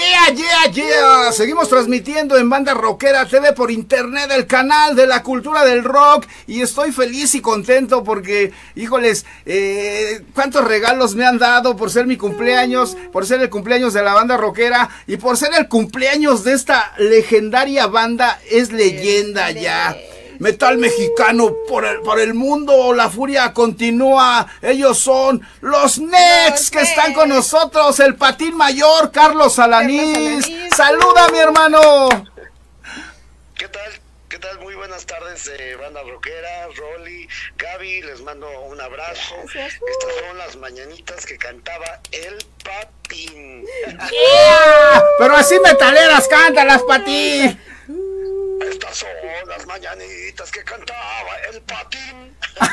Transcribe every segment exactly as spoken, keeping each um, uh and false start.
Yeah, yeah, yeah. Seguimos transmitiendo en Banda Rockera T V por internet, el canal de la cultura del rock. Y estoy feliz y contento porque, híjoles, eh, cuántos regalos me han dado por ser mi cumpleaños, por ser el cumpleaños de la Banda Rockera y por ser el cumpleaños de esta legendaria banda. Es leyenda ya. Metal mexicano por el, por el mundo, la furia continúa. Ellos son los Nex, que están con nosotros. El patín mayor, Carlos Alanís. Saluda, mi hermano. ¿Qué tal? ¿Qué tal? Muy buenas tardes, eh, Banda Rockera, Rolly, Gaby, les mando un abrazo. Gracias. Estas son las mañanitas que cantaba el Patín. Yeah. Pero así metaleras, cántalas, Patín. Estas son las mañanitas que cantaba el Patín.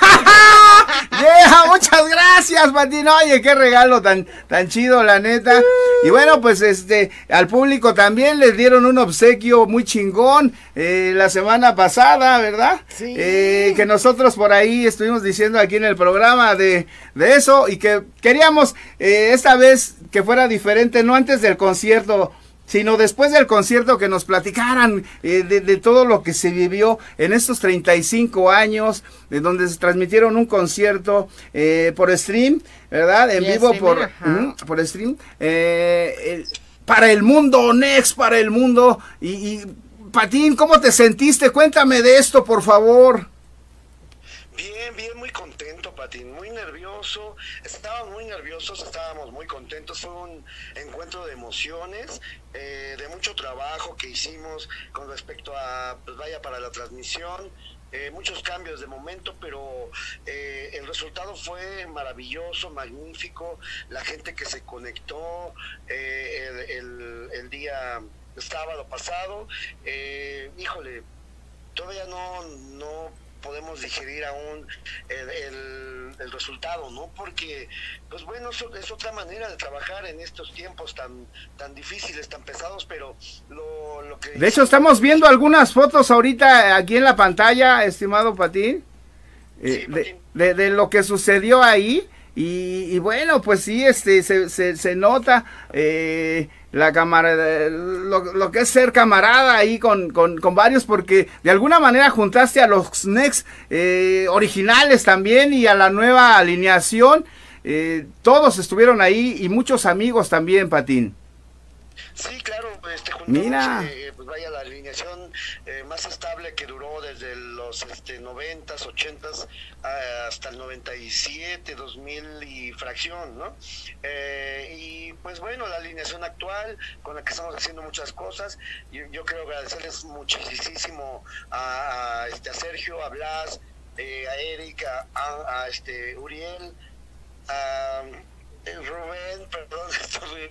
Yeah, muchas gracias, Patín. Oye, qué regalo tan, tan chido, la neta. Y bueno, pues este, al público también les dieron un obsequio muy chingón eh, la semana pasada, ¿verdad? Sí. Eh, que nosotros por ahí estuvimos diciendo aquí en el programa de, de eso y que queríamos eh, esta vez que fuera diferente, no antes del concierto, sino después del concierto, que nos platicaran eh, de, de todo lo que se vivió en estos treinta y cinco años, de donde se transmitieron un concierto eh, por stream, ¿verdad? En vivo stream, por, uh, por stream, eh, el, para el mundo, Nex, para el mundo. Y, y Patín, ¿cómo te sentiste? Cuéntame de esto, por favor. Bien, bien, muy contento, Patín, muy nervioso, estábamos muy nerviosos, estábamos muy contentos, fue un encuentro de emociones, eh, de mucho trabajo que hicimos con respecto a, pues vaya, para la transmisión, eh, muchos cambios de momento, pero eh, el resultado fue maravilloso, magnífico, la gente que se conectó eh, el, el, el día sábado pasado, eh, híjole, todavía no, no podemos digerir aún el, el, el resultado, ¿no? Porque, pues bueno, es otra manera de trabajar en estos tiempos tan tan difíciles, tan pesados, pero lo, lo que... De hecho, estamos viendo algunas fotos ahorita aquí en la pantalla, estimado Patín, eh, sí, Patín. De, de, de lo que sucedió ahí, y, y bueno, pues sí, este, se, se, se nota... Eh, la camarada, lo, lo que es ser camarada ahí con, con, con varios, porque de alguna manera juntaste a los Nex eh, originales también y a la nueva alineación, eh, todos estuvieron ahí y muchos amigos también, Patín. Sí, claro, este, juntamos, Mira. Eh, pues vaya, la alineación eh, más estable que duró desde los este, noventas, ochentas hasta el noventa y siete, dos mil y fracción, ¿no? Eh, y pues bueno, la alineación actual con la que estamos haciendo muchas cosas, yo, yo quiero agradecerles muchísimo a, a, este, a Sergio, a Blas, eh, a Erika, a, a este, Uriel, a... Rubén, perdón, estoy,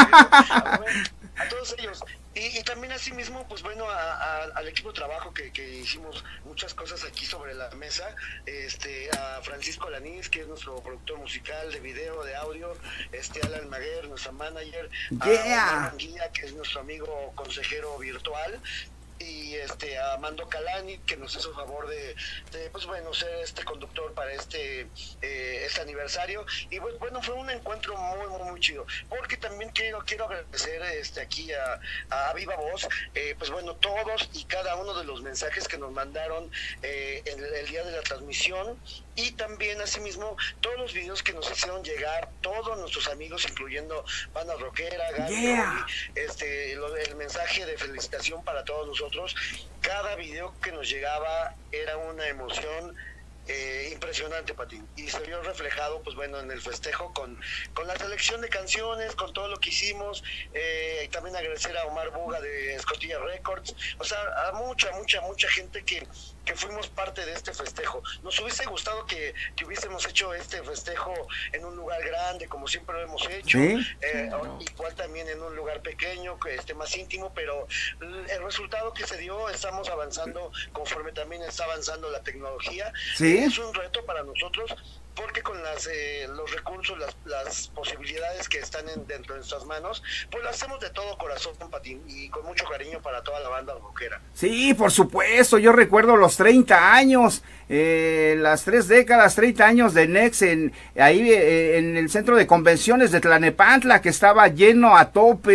a, a todos ellos y, y también así mismo, pues bueno, a, a, al equipo de trabajo que, que hicimos muchas cosas aquí sobre la mesa, este, a Francisco Alanís, que es nuestro productor musical de video, de audio, este, Alan Maguer, nuestra manager, yeah. a Omar Guía, que es nuestro amigo consejero virtual, y este a Mando Calani, que nos hizo favor de, de pues bueno, ser este conductor para este eh, este aniversario. Y pues bueno, fue un encuentro muy muy muy chido, porque también quiero quiero agradecer este aquí a, a Viva Voz, eh, pues bueno, todos y cada uno de los mensajes que nos mandaron eh, en el, el día de la transmisión, y también asimismo todos los videos que nos hicieron llegar todos nuestros amigos, incluyendo Banda Rockera, Gaby, yeah. este lo, el mensaje de felicitación para todos nosotros. Cada video que nos llegaba era una emoción eh, impresionante, Patín, y se vio reflejado, pues bueno, en el festejo con, con la selección de canciones, con todo lo que hicimos, eh, y también agradecer a Omar Buga de Escotilla Records, o sea, a mucha, mucha, mucha gente que, que fuimos parte de este festejo. Nos hubiese gustado que, que hubiésemos hecho este festejo en un lugar grande, como siempre lo hemos hecho, ¿sí? eh, igual también en un lugar pequeño, que esté más íntimo, pero el resultado que se dio, estamos avanzando conforme también está avanzando la tecnología. ¿Sí? Es un reto para nosotros, porque con las eh, los recursos, las, las posibilidades que están en, dentro de nuestras manos, pues lo hacemos de todo corazón, Patín, y con mucho cariño para toda la banda rockera. Sí, por supuesto, yo recuerdo los treinta años, eh, las tres décadas, treinta años de Nex, en, ahí eh, en el centro de convenciones de Tlanepantla, que estaba lleno a tope.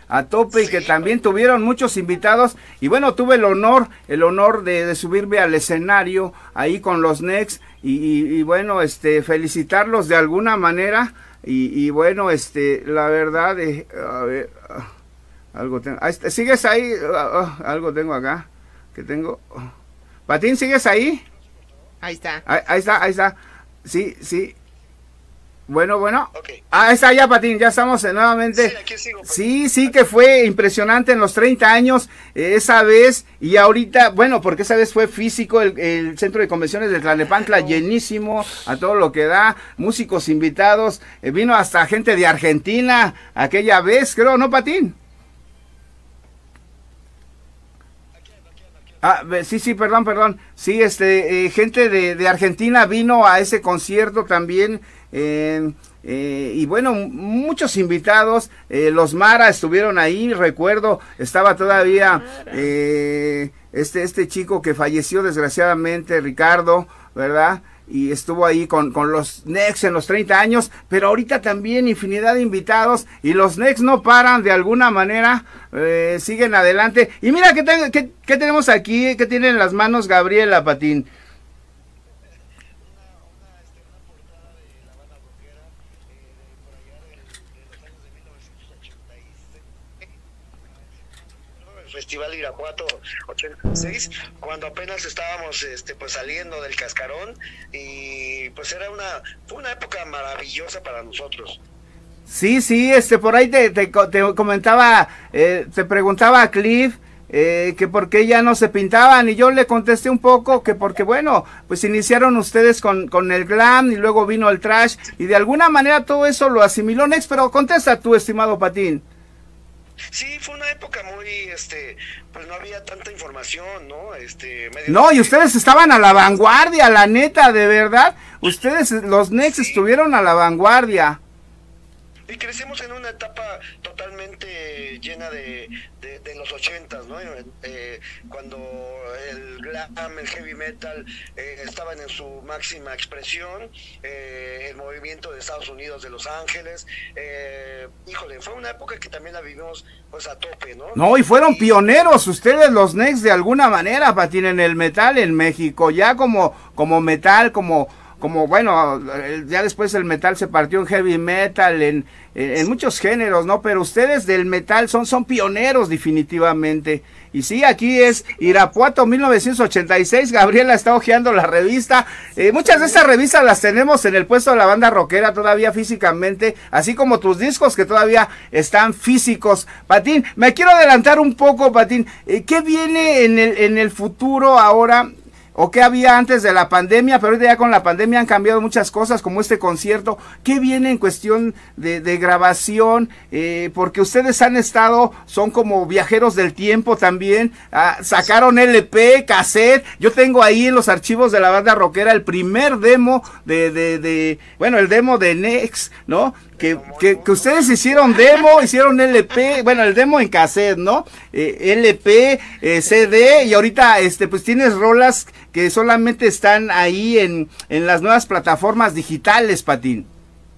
a tope, sí, y que también tuvieron muchos invitados. Y bueno, tuve el honor, el honor de, de subirme al escenario ahí con los Nex y, y, y bueno, este, felicitarlos de alguna manera. Y, y bueno, este, la verdad, eh, a ver, uh, algo tengo, ahí, ¿sigues ahí? Uh, uh, algo tengo acá, que tengo. Uh. Patín, ¿sigues ahí? Ahí está. Ahí, ahí está, ahí está. Sí, sí. Bueno, bueno. Okay. Ah, está ya, Patín, ya estamos eh, nuevamente. Sí, aquí sigo, Patín. Sí, sí, que fue impresionante en los treinta años, eh, esa vez, y ahorita, bueno, porque esa vez fue físico, el, el centro de convenciones de Tlalnepantla llenísimo, a todo lo que da, músicos invitados, eh, vino hasta gente de Argentina, aquella vez, creo, ¿no, Patín? Ah, sí, sí, perdón, perdón. Sí, este, eh, gente de, de Argentina vino a ese concierto también. Eh, eh, y bueno, muchos invitados. Eh, los Mara estuvieron ahí, recuerdo, estaba todavía eh, este, este chico que falleció desgraciadamente, Ricardo, ¿verdad? Y estuvo ahí con, con los Nex en los treinta años, pero ahorita también infinidad de invitados, y los Nex no paran de alguna manera, eh, siguen adelante. Y mira, ¿qué, te, qué, qué tenemos aquí? ¿Qué tiene en las manos Gabriela, Patín? Festival Irapuato ochenta y seis, cuando apenas estábamos este pues saliendo del cascarón, y pues era una fue una época maravillosa para nosotros. Sí, sí, este por ahí te, te, te comentaba, eh, te preguntaba a Cliff eh, que por qué ya no se pintaban, y yo le contesté un poco que porque bueno, pues iniciaron ustedes con, con el glam y luego vino el trash, y de alguna manera todo eso lo asimiló Nex, pero contesta tú, estimado Patín. Sí, fue una época muy, este, pues no había tanta información, ¿no? Este, medio no, y ustedes estaban a la vanguardia, la neta, de verdad. Ustedes, los Nex, sí, estuvieron a la vanguardia. Y crecimos en una etapa totalmente llena de, de, de los ochentas, ¿no? Eh, cuando el glam, el heavy metal eh, estaban en su máxima expresión, eh, el movimiento de Estados Unidos, de Los Ángeles, eh, híjole, fue una época que también la vivimos pues a tope, ¿no? No, y fueron y, pioneros ustedes, los Nex, de alguna manera, Patín, en el metal en México, ya como, como metal, como... como bueno, ya después el metal se partió en heavy metal, en, en, en muchos géneros, ¿no? Pero ustedes del metal son, son pioneros definitivamente. Y sí, aquí es Irapuato mil novecientos ochenta y seis, Gabriela está hojeando la revista. Eh, muchas de estas revistas las tenemos en el puesto de la banda rockera todavía físicamente, así como tus discos que todavía están físicos. Patín, me quiero adelantar un poco, Patín. Eh, ¿Qué viene en el, en el futuro ahora? ¿O qué había antes de la pandemia? Pero ahorita ya con la pandemia han cambiado muchas cosas, como este concierto. ¿Qué viene en cuestión de, de grabación? Eh, porque ustedes han estado, son como viajeros del tiempo también. Ah, sacaron L P, cassette. Yo tengo ahí en los archivos de la banda rockera el primer demo de, de, de bueno, el demo de Nex, ¿no? Que, que, que ustedes hicieron demo, hicieron L P, bueno, el demo en cassette, ¿no? Eh, L P, eh, C D, y ahorita, este, pues tienes rolas que solamente están ahí en, en las nuevas plataformas digitales, Patín.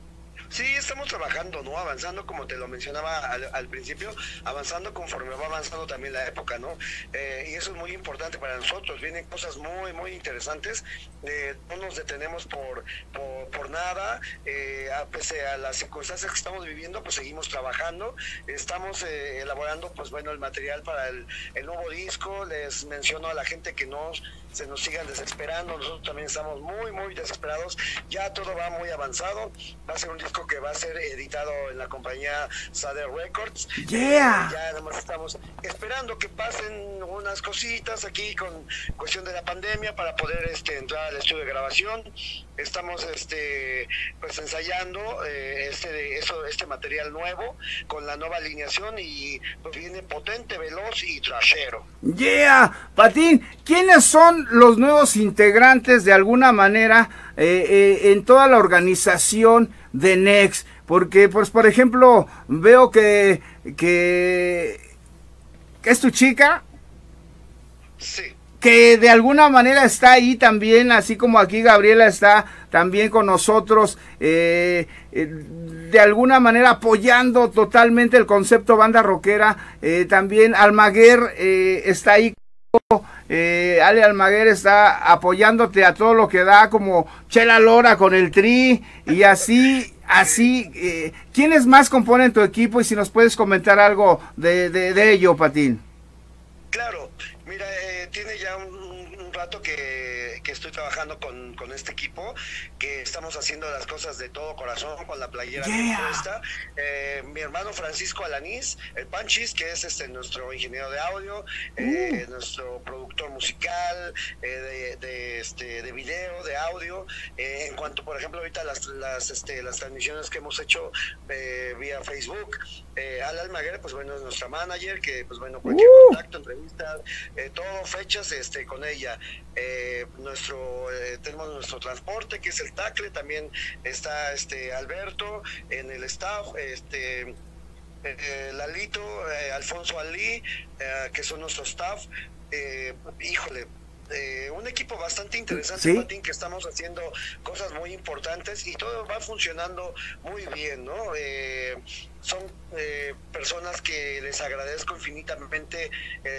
Sí, estamos trabajando, ¿no? Avanzando, como te lo mencionaba al, al principio, avanzando conforme va avanzando también la época, ¿no? Eh, y eso es muy importante para nosotros. Vienen cosas muy, muy interesantes. Eh, no nos detenemos por, por, por nada. Eh, a, pese a las circunstancias que estamos viviendo, pues seguimos trabajando. Estamos eh, elaborando, pues bueno, el material para el, el nuevo disco. Les menciono a la gente que no se nos sigan desesperando. Nosotros también estamos muy, muy desesperados. Ya todo va muy avanzado. Va a ser un disco que va a ser editado en la compañía Sader Records. Yeah. Ya además estamos esperando que pasen unas cositas aquí con cuestión de la pandemia para poder este entrar al estudio de grabación. Estamos este pues ensayando eh, este eso este material nuevo con la nueva alineación, y pues viene potente, veloz y trashero. Yeah, Patín, ¿quiénes son los nuevos integrantes de alguna manera eh, eh, en toda la organización de Nex? Porque, pues, por ejemplo, veo que, que, que es tu chica. Sí. que de alguna manera está ahí también, así como aquí Gabriela está también con nosotros, eh, eh, de alguna manera apoyando totalmente el concepto banda rockera. Eh, también Almaguer eh, está ahí, eh, Ale Almaguer está apoyándote a todo lo que da, como Chela Lora con el Tri, y así, así, eh, ¿quiénes más componen tu equipo? Y si nos puedes comentar algo de, de, de ello, Patín. Claro, mira, eh, tiene ya un, un rato que, que estoy trabajando con, con este equipo, que estamos haciendo las cosas de todo corazón, con la playera bien puesta. Eh, mi hermano Francisco Alanís, el Panchis, que es este nuestro ingeniero de audio, eh, uh. nuestro productor musical, eh, de, de, este, de video, de audio. Eh, en cuanto, por ejemplo, ahorita las, las, este, las transmisiones que hemos hecho eh, vía Facebook, eh, Al Almaguer, pues bueno, es nuestra manager, que pues bueno, cualquier uh. contacto, entrevista, eh, todo fechas este, con ella. Eh, nuestro eh, tenemos nuestro transporte, que es el Tacle, también está este Alberto en el staff, este eh, Lalito, eh, Alfonso Ali, eh, que son nuestro staff. Eh, híjole, Eh, un equipo bastante interesante, ¿sí? Patín, que estamos haciendo cosas muy importantes y todo va funcionando muy bien, ¿no? Eh, son eh, personas que les agradezco infinitamente,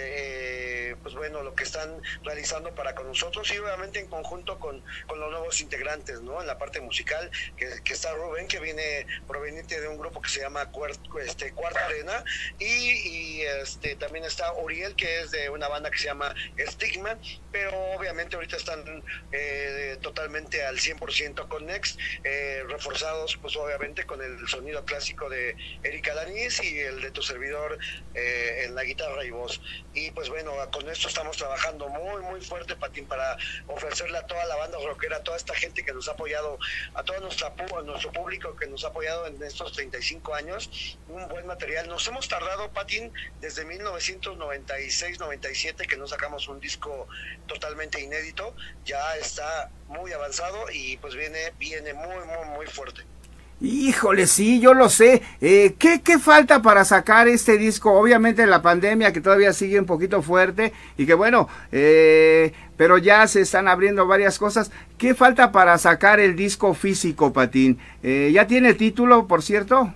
eh, pues bueno, lo que están realizando para con nosotros, y obviamente en conjunto con, con los nuevos integrantes, ¿no? En la parte musical, que, que está Rubén, que viene proveniente de un grupo que se llama Cuart, este, Cuarta Arena, y, y este, también está Uriel, que es de una banda que se llama Stigma, pero obviamente ahorita están eh, totalmente al cien por ciento con Next, eh, reforzados pues obviamente con el sonido clásico de Erika Alanís y el de tu servidor eh, en la guitarra y voz. Y pues bueno, con esto estamos trabajando muy muy fuerte, Patín, para ofrecerle a toda la banda rockera, a toda esta gente que nos ha apoyado, a todo nuestra, a nuestro público que nos ha apoyado en estos treinta y cinco años, un buen material. Nos hemos tardado, Patín, desde mil novecientos noventa y seis noventa y siete que no sacamos un disco totalmente inédito. Ya está muy avanzado y pues viene, viene muy muy muy fuerte. Híjole, sí, yo lo sé. Eh, ¿qué, ¿Qué falta para sacar este disco? Obviamente la pandemia, que todavía sigue un poquito fuerte, y que bueno, eh, pero ya se están abriendo varias cosas. ¿Qué falta para sacar el disco físico, Patín? Eh, ¿Ya tiene título, por cierto?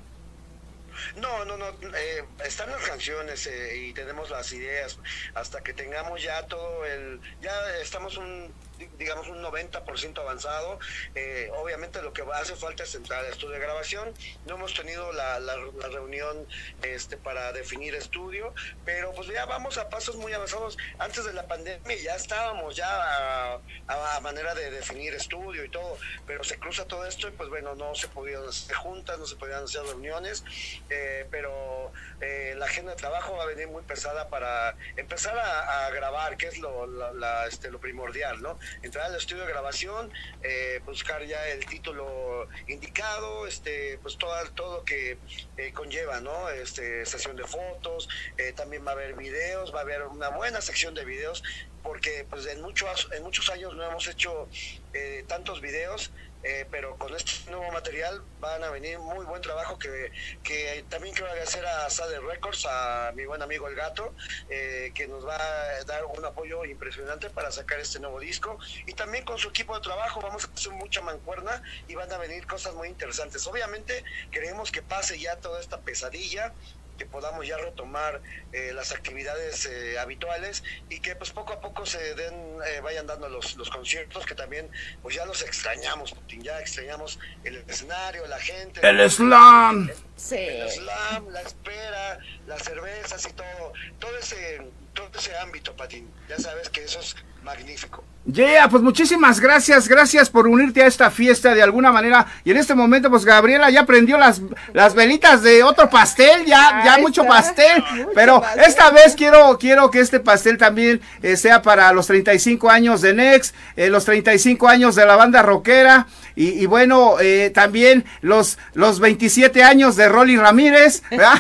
No, no, no, eh, están las canciones eh, y tenemos las ideas. Hasta que tengamos ya todo el... Ya estamos un... digamos un noventa por ciento avanzado. Eh, obviamente lo que hace falta es entrar al estudio de grabación. No hemos tenido la, la, la reunión este, para definir estudio, pero pues ya vamos a pasos muy avanzados. Antes de la pandemia ya estábamos ya a, a, a manera de definir estudio y todo, pero se cruza todo esto y pues bueno, no se podían hacer juntas, no se podían hacer reuniones, eh, pero eh, la agenda de trabajo va a venir muy pesada para empezar a, a grabar, que es lo, la, la, este, lo primordial, ¿no? Entrar al estudio de grabación, eh, buscar ya el título indicado, este, pues todo, todo lo que eh, conlleva, ¿no? Este, sesión de fotos, eh, también va a haber videos, va a haber una buena sección de videos, porque pues en muchos, en muchos años no hemos hecho eh, tantos videos. Eh, pero con este nuevo material van a venir muy buen trabajo, que, que también quiero agradecer a Sade Records, a mi buen amigo El Gato, eh, que nos va a dar un apoyo impresionante para sacar este nuevo disco, y también con su equipo de trabajo vamos a hacer mucha mancuerna y van a venir cosas muy interesantes. Obviamente queremos que pase ya toda esta pesadilla, que podamos ya retomar eh, las actividades eh, habituales, y que pues poco a poco se den, eh, vayan dando los, los conciertos, que también pues ya los extrañamos, ya extrañamos el escenario, la gente, el slam, el, sí. el slam, la espera, las cervezas y todo, todo ese, todo ese ámbito, Patín. Ya sabes que eso es magnífico. Yeah, pues muchísimas gracias, gracias por unirte a esta fiesta de alguna manera. Y en este momento, pues Gabriela ya prendió las, las velitas de otro pastel, ya, ya mucho pastel. Mucho pero pastel. Esta vez quiero, quiero que este pastel también eh, sea para los treinta y cinco años de Next, eh, los treinta y cinco años de la banda rockera, y, y bueno, eh, también los, los veintisiete años de Rolly Ramírez.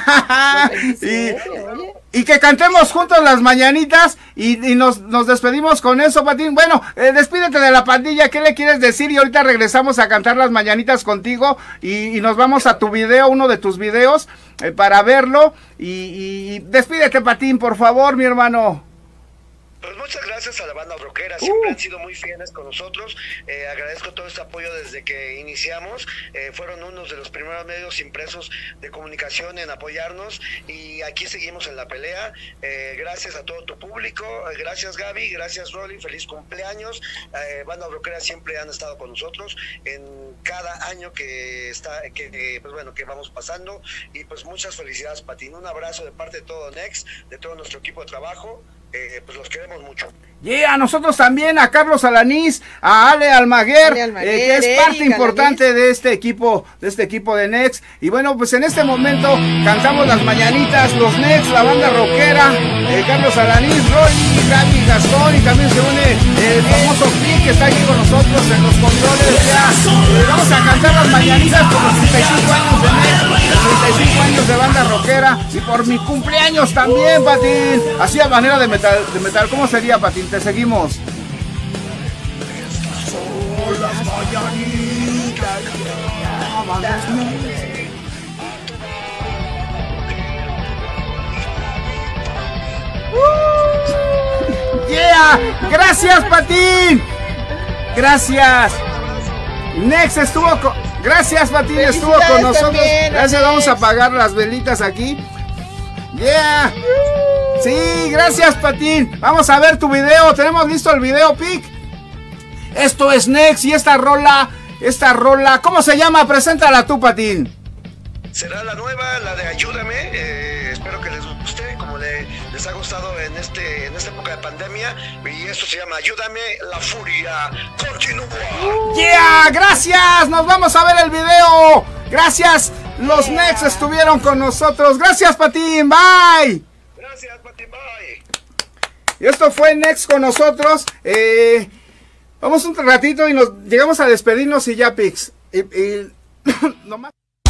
y, y que cantemos juntos las mañanitas, y, y nos, nos despedimos con eso, Patín. Bueno, eh, despídete de la pandilla, ¿qué le quieres decir? Y ahorita regresamos a cantar las mañanitas contigo, y, y nos vamos a tu video, uno de tus videos, eh, para verlo. Y, y despídete, Patín, por favor, mi hermano. Pues muchas gracias. gracias a la banda rockera, siempre uh. han sido muy fieles con nosotros. Eh, agradezco todo este apoyo desde que iniciamos. Eh, fueron unos de los primeros medios impresos de comunicación en apoyarnos y aquí seguimos en la pelea. Eh, gracias a todo tu público, eh, gracias Gaby, gracias Rolly, feliz cumpleaños. Eh, banda rockera siempre han estado con nosotros en cada año que está, que eh, pues bueno, que vamos pasando, y pues muchas felicidades, Patín. Un abrazo de parte de todo Next, de todo nuestro equipo de trabajo. Eh, pues los queremos mucho. Y yeah, a nosotros también, a Carlos Alanís, a Ale Almaguer, Ale Almaguer eh, que es parte Eric importante Alanís. de este equipo, de este equipo de Next. Y bueno, pues en este momento cantamos las mañanitas, los Next, la banda rockera, eh, Carlos Alanís, Roy, Gaby, Gastón, y también se une el famoso Pi, que está aquí con nosotros en los controles. Ya eh, vamos a cantar las mañanitas por los treinta y cinco años de Next, los treinta y cinco años de banda rockera, y por mi cumpleaños también, Patín. Así a manera de metal, de metal. ¿Cómo sería, Patín? Te seguimos. Son las mañanitas. Yeah, gracias, Patín. Gracias. Next estuvo con... Gracias, Patín, estuvo con nosotros. Gracias, vamos a apagar las velitas aquí. Yeah. Sí, gracias, Patín. Vamos a ver tu video. Tenemos listo el video, Pic. Esto es Next y esta rola, esta rola, ¿cómo se llama? Preséntala tú, Patín. Será la nueva, la de Ayúdame. Eh, espero que les guste, como le, les ha gustado en este en esta época de pandemia. Y esto se llama Ayúdame, la furia continúa. Yeah, gracias. Nos vamos a ver el video. Gracias. Los yeah. Next estuvieron con nosotros. Gracias, Patín. Bye. Gracias, Patín. Bye. Y esto fue Next con nosotros. Eh, vamos un ratito y nos llegamos a despedirnos y ya, Pix. Y, y nomás.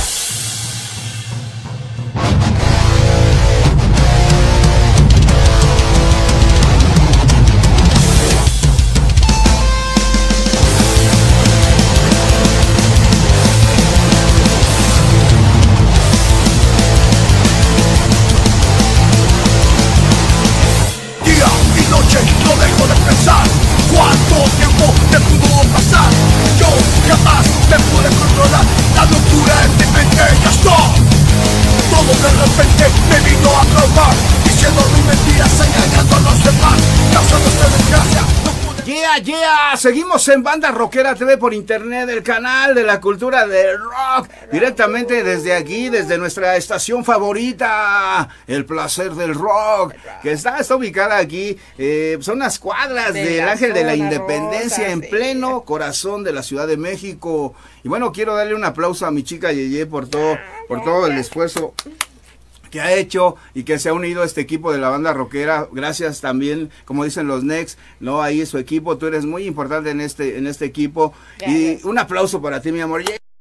No dejo de pensar cuánto tiempo te pudo pasar. Yo jamás me pude controlar. La locura en mi mente ya está. Todo de repente me vino a probar, diciendo mis mentiras, engañando a los demás, causando esta desgracia. Yeah, yeah, seguimos en Banda Rockera T V por internet, el canal de la cultura del rock, directamente desde aquí, desde nuestra estación favorita, El Placer del Rock, que está, está ubicada aquí, eh, son unas cuadras de del Ángel de la Independencia, rosa, en sí. pleno corazón de la Ciudad de México. Y bueno, quiero darle un aplauso a mi chica Yeye por todo, por todo el esfuerzo que ha hecho y que se ha unido a este equipo de la banda rockera. Gracias también, como dicen los Next, no, ahí su equipo, tú eres muy importante en este en este equipo. Y un aplauso para ti, mi amor.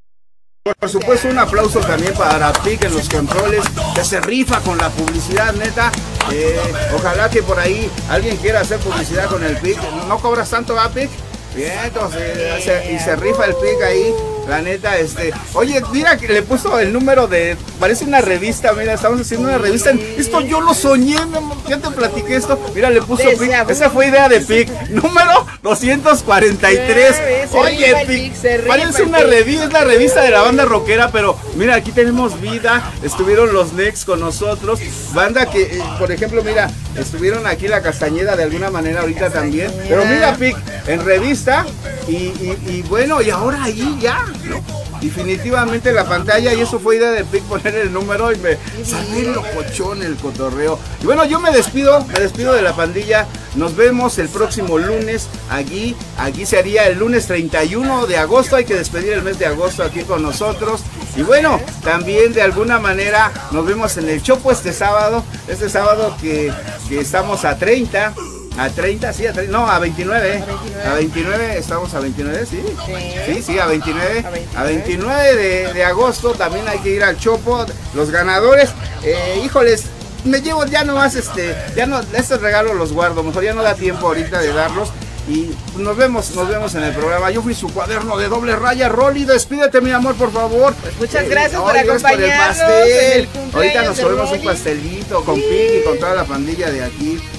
Por supuesto, un aplauso también para Pic en los controles, que se rifa con la publicidad, neta. Eh, ojalá que por ahí alguien quiera hacer publicidad con el Pic. ¿No cobras tanto, a Pic? Bien, entonces, se, y se rifa el Pic ahí, la neta, este, oye, mira que le puso el número de, parece una revista, mira, estamos haciendo una revista, esto yo lo soñé, mi amor, ya te platiqué esto, mira, le puso Pic, esa fue idea de Pic, número doscientos cuarenta y tres, oye, Pic, parece una revista, es la revista de la banda rockera, pero mira, aquí tenemos vida, estuvieron los Next con nosotros, banda que, eh, por ejemplo, mira, estuvieron aquí la Castañeda de alguna manera ahorita también, pero mira, Pic, en revista, Y, y, y bueno, y ahora ahí ya, ¿no? Definitivamente la pantalla, y eso fue idea de Pic poner el número y me salió el locochón, el cotorreo. Y bueno, yo me despido, me despido de la pandilla. Nos vemos el próximo lunes aquí, aquí se haría el lunes treinta y uno de agosto, hay que despedir el mes de agosto aquí con nosotros. Y bueno, también de alguna manera nos vemos en el Chopo este sábado, este sábado que, que estamos a treinta. A treinta, sí, a treinta, no, a veintinueve, a veintinueve, a veintinueve, estamos a veintinueve, sí, sí, sí, sí a veintinueve, a veintinueve de, de agosto también hay que ir al Chopo, los ganadores, eh, híjoles, me llevo ya nomás, este, ya no, estos regalos los guardo, mejor ya no da tiempo ahorita de darlos, y nos vemos, nos vemos en el programa. Yo fui su cuaderno de doble raya. Rolly, despídete, mi amor, por favor. Pues muchas gracias eh, por acompañarnos. Por el pastel. Ahorita nos comemos un pastelito con Pic y con toda la pandilla de aquí.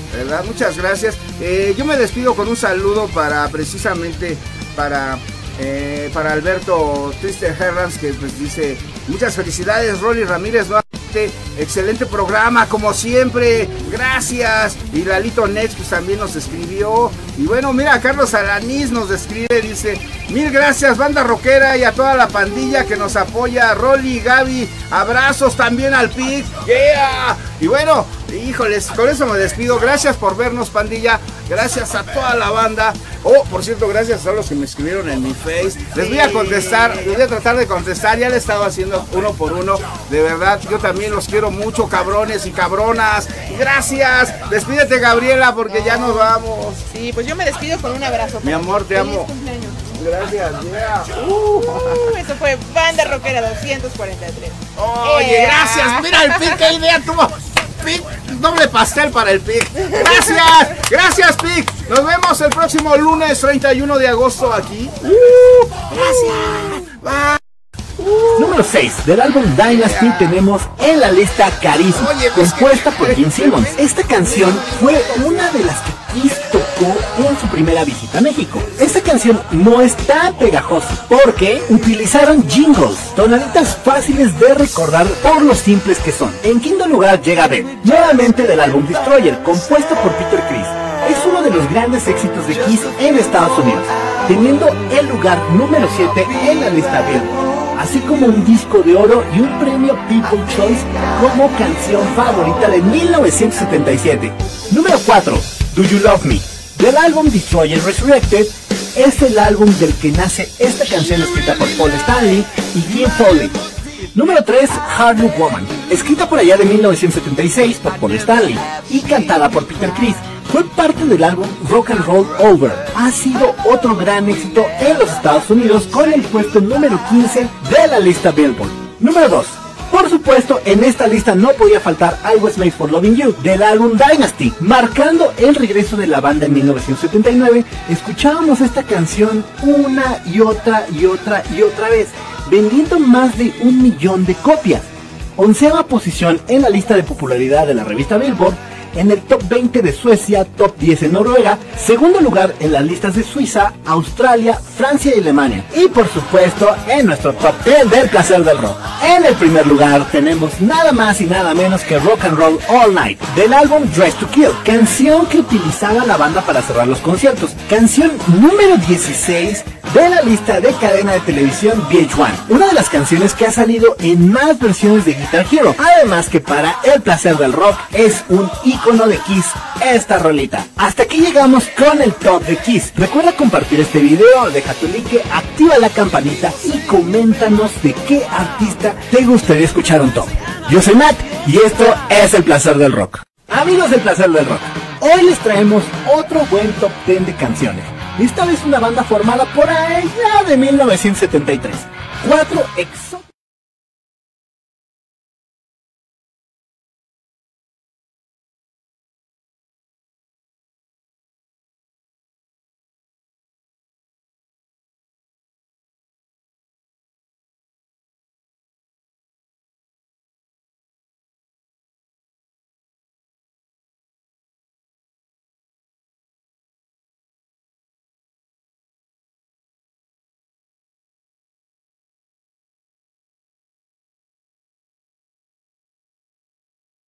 ¿verdad? Muchas gracias. Eh, yo me despido con un saludo para precisamente para eh, para Alberto Twister Herranz, que pues dice muchas felicidades, Rolly Ramírez, nuevamente excelente programa como siempre, gracias. Y Lalito Nex pues también nos escribió. Y bueno, mira, Carlos Alanís nos escribe, dice mil gracias banda rockera y a toda la pandilla que nos apoya, Rolly, Gaby, abrazos también al Pic, yeah. Y bueno, híjoles, con eso me despido, gracias por vernos pandilla, gracias a toda la banda. Oh, por cierto, gracias a los que me escribieron en mi Face, les voy a contestar, les voy a tratar de contestar, ya le he estado haciendo uno por uno, de verdad, yo también los quiero mucho, cabrones y cabronas, gracias. Despídete, Gabriela, porque ya nos vamos. Sí, pues yo me despido con un abrazo. Mi amor, te Feliz amo. cumpleaños. Gracias, yeah. uh. Uh, eso fue Banda Rockera doscientos cuarenta y tres. Oye, Eh, gracias, mira el Pic, qué idea tuvo. Pic, doble pastel para el Pic. Gracias, gracias Pic. Nos vemos el próximo lunes treinta y uno de agosto aquí. Uh, gracias. Bye. Número seis del álbum Dynasty tenemos en la lista Carisma, Oye, pues, compuesta que- por Gene Simmons. Esta canción fue una de las que Kiss tocó en su primera visita a México. Esta canción no es tan pegajosa porque utilizaron jingles, tonaditas fáciles de recordar por lo simples que son. En quinto lugar llega Dead, nuevamente del álbum Destroyer, compuesto por Peter Criss. Es uno de los grandes éxitos de Kiss en Estados Unidos, teniendo el lugar número siete en la lista Billboard, así como un disco de oro y un premio People's Choice como canción favorita de mil novecientos setenta y siete. Número cuatro, Do You Love Me, del álbum Destroyer Resurrected. Es el álbum del que nace esta canción escrita por Paul Stanley y Kim Foley. Número tres, Hard Look Woman, escrita por allá de mil novecientos setenta y seis por Paul Stanley y cantada por Peter Criss. Fue parte del álbum Rock and Roll Over. Ha sido otro gran éxito en los Estados Unidos con el puesto número quince de la lista Billboard. Número dos. Por supuesto, en esta lista no podía faltar I Was Made for Loving You, del álbum Dynasty. Marcando el regreso de la banda en mil novecientos setenta y nueve, escuchábamos esta canción una y otra y otra y otra vez, vendiendo más de un millón de copias. Onceava posición en la lista de popularidad de la revista Billboard, en el top veinte de Suecia, top diez en Noruega, segundo lugar en las listas de Suiza, Australia, Francia y Alemania. Y por supuesto, en nuestro top diez del placer del rock. En el primer lugar tenemos nada más y nada menos que Rock and Roll All Night, del álbum Dress to Kill, canción que utilizaba la banda para cerrar los conciertos. Canción número dieciséis de la lista de cadena de televisión V H uno, una de las canciones que ha salido en más versiones de Guitar Hero. Además que para el placer del rock es un icono de Kiss esta rolita. Hasta aquí llegamos con el top de Kiss. Recuerda compartir este video, deja tu like, activa la campanita y coméntanos de qué artista te gustaría escuchar un top. Yo soy Matt y esto es el placer del rock. Amigos del placer del rock, hoy les traemos otro buen top diez de canciones. Esta vez una banda formada por allá de mil novecientos setenta y tres. Cuatro exóticos